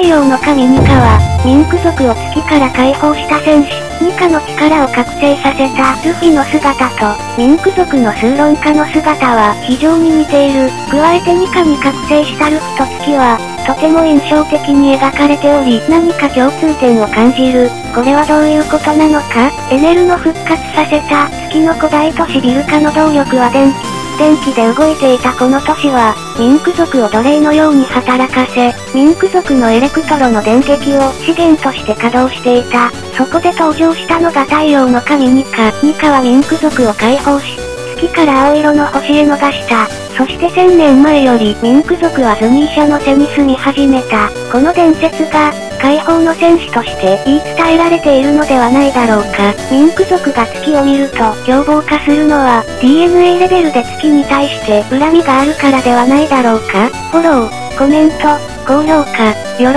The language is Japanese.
陽の神ニカは、ミンク族を月から解放した戦士、ニカの力を覚醒させたルフィの姿と、ミンク族の数論家の姿は非常に似ている。加えてニカに覚醒したルフィと月は、とても印象的に描かれており、何か共通点を感じる。これはどういうことなのか？エネルの復活させた月の古代都市ビルカの動力は電気で動いていたこの都市は、ミンク族を奴隷のように働かせ、ミンク族のエレクトロの電撃を資源として稼働していた。そこで登場したのが太陽の神ニカ。ニカはミンク族を解放し、月から青色の星へ逃した。そして1000年前よりミンク族はズニーシャの背に住み始めた。この伝説が、解放の戦士として言い伝えられているのではないだろうか。ミンク族が月を見ると凶暴化するのは DNA レベルで月に対して恨みがあるからではないだろうか。フォロー、コメント、高評価、よろ